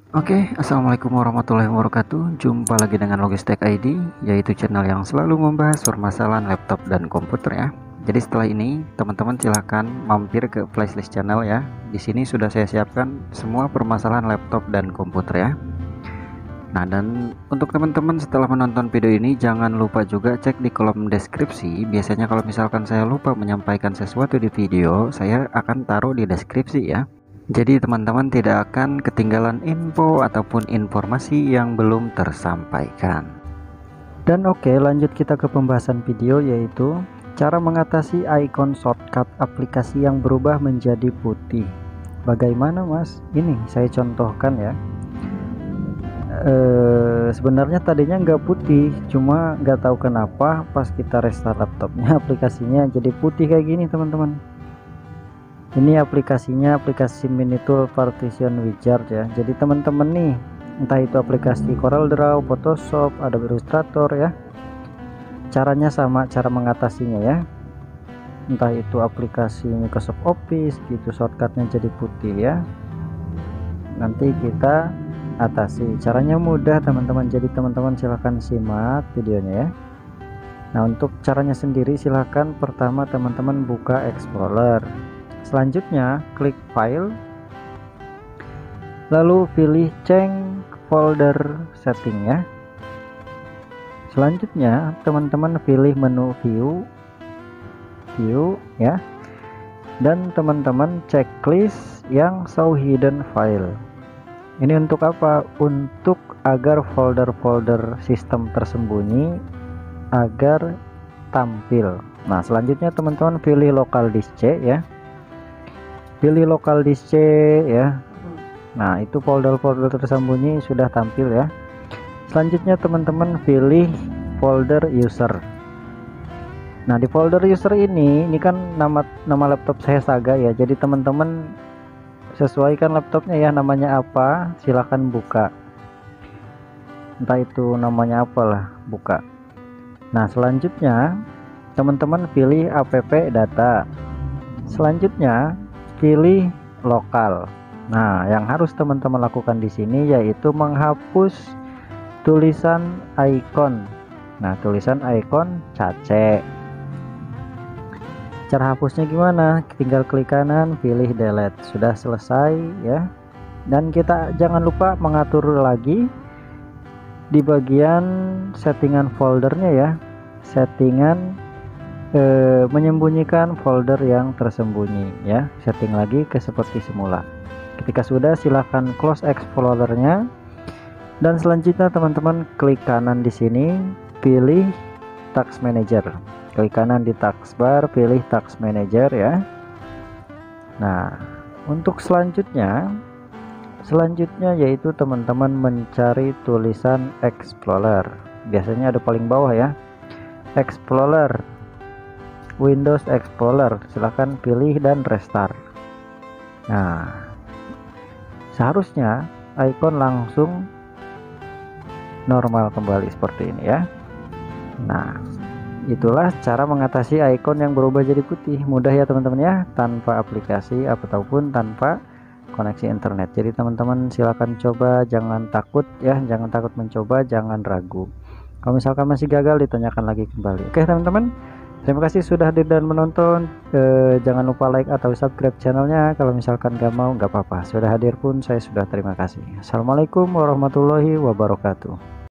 Assalamualaikum warahmatullahi wabarakatuh. Jumpa lagi dengan Logistek ID, yaitu channel yang selalu membahas permasalahan laptop dan komputer ya. Jadi setelah ini, teman-teman silahkan mampir ke playlist channel ya. Di sini sudah saya siapkan semua permasalahan laptop dan komputer ya. Nah, dan untuk teman-teman setelah menonton video ini, jangan lupa juga cek di kolom deskripsi. Biasanya kalau misalkan saya lupa menyampaikan sesuatu di video, saya akan taruh di deskripsi ya. Jadi teman-teman tidak akan ketinggalan info ataupun informasi yang belum tersampaikan. Dan oke, lanjut kita ke pembahasan video, yaitu cara mengatasi icon shortcut aplikasi yang berubah menjadi putih. Bagaimana mas? Ini saya contohkan ya. Sebenarnya tadinya nggak putih, cuma nggak tahu kenapa pas kita restart laptopnya aplikasinya jadi putih kayak gini teman-teman. Ini aplikasinya aplikasi Mini Tool Partition Wizard ya. Jadi teman-teman nih, entah itu aplikasi CorelDRAW, Photoshop, Adobe Illustrator ya, caranya sama, cara mengatasinya ya. Entah itu aplikasi Microsoft Office gitu, shortcutnya jadi putih ya. Nanti kita atasi, caranya mudah teman-teman. Jadi teman-teman silahkan simak videonya ya. Nah, untuk caranya sendiri silahkan pertama teman-teman buka Explorer. Selanjutnya klik file, lalu pilih change folder setting ya. Selanjutnya teman-teman pilih menu view ya, dan teman-teman checklist yang show hidden file. Ini untuk apa? Untuk agar folder-folder sistem tersembunyi agar tampil. Nah, selanjutnya teman-teman pilih local disk C ya. Pilih local disk C ya. Nah, itu folder-folder tersembunyi sudah tampil ya. Selanjutnya teman-teman pilih folder user. Nah, di folder user ini kan nama laptop saya Saga ya. Jadi teman-teman sesuaikan laptopnya ya, namanya apa, silahkan buka. Entah itu namanya apalah, buka. Nah, selanjutnya teman-teman pilih app data. Selanjutnya pilih lokal. Nah, yang harus teman-teman lakukan di sini yaitu menghapus tulisan icon. Nah, tulisan icon cache. Cara hapusnya gimana? Tinggal klik kanan, pilih delete. Sudah selesai ya. Dan kita jangan lupa mengatur lagi di bagian settingan foldernya ya. Settingan menyembunyikan folder yang tersembunyi ya. Setting lagi ke seperti semula. Ketika sudah, silahkan close explorernya, dan selanjutnya teman-teman klik kanan di sini, pilih task manager. Klik kanan di taskbar, pilih task manager ya. Nah, untuk selanjutnya yaitu teman-teman mencari tulisan Explorer. Biasanya ada paling bawah ya, Explorer, Windows Explorer, silahkan pilih dan restart. Nah, seharusnya icon langsung normal kembali seperti ini ya. Nah, itulah cara mengatasi icon yang berubah jadi putih. Mudah ya teman-teman ya, tanpa aplikasi ataupun tanpa koneksi internet. Jadi teman-teman silakan coba, jangan takut ya, jangan takut mencoba, jangan ragu. Kalau misalkan masih gagal, ditanyakan lagi kembali. Oke teman-teman, terima kasih sudah hadir dan menonton. Jangan lupa like atau subscribe channelnya. Kalau misalkan gak mau, gak apa-apa. Sudah hadir pun saya sudah terima kasih. Assalamualaikum warahmatullahi wabarakatuh.